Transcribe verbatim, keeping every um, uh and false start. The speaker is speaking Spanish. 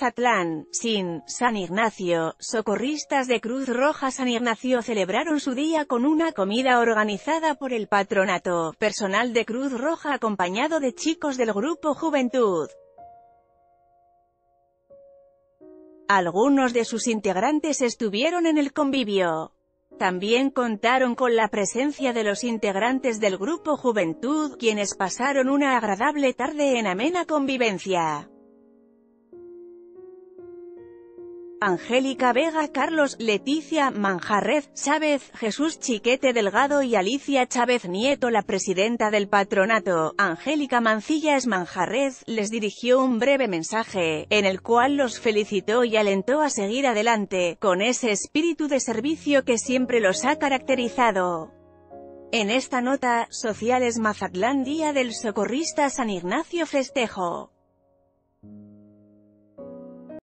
Mazatlán, sin San Ignacio, socorristas de Cruz Roja San Ignacio celebraron su día con una comida organizada por el patronato, personal de Cruz Roja acompañado de chicos del grupo Juventud. Algunos de sus integrantes estuvieron en el convivio. También contaron con la presencia de los integrantes del grupo Juventud, quienes pasaron una agradable tarde en amena convivencia. Angélica Vega, Carlos, Leticia Manjarrez Chávez, Jesús Chiquete Delgado y Alicia Chávez Nieto. La presidenta del patronato, Angélica Mancillas Manjarrez, les dirigió un breve mensaje, en el cual los felicitó y alentó a seguir adelante, con ese espíritu de servicio que siempre los ha caracterizado. En esta nota, Sociales Mazatlán, Día del Socorrista San Ignacio festejo.